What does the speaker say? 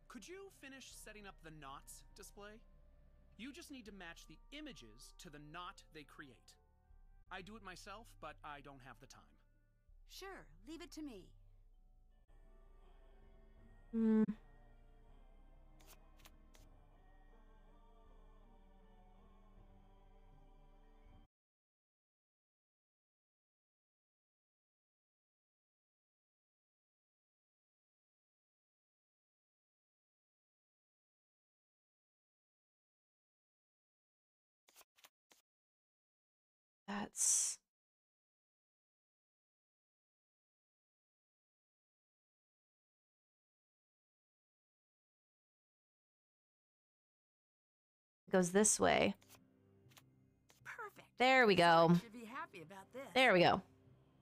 Could you finish setting up the knots display? You just need to match the images to the knot they create. I do it myself, but I don't have the time. Sure, leave it to me. Hmm. That's... goes this way. Perfect. There we go. Should be happy about this. There we go.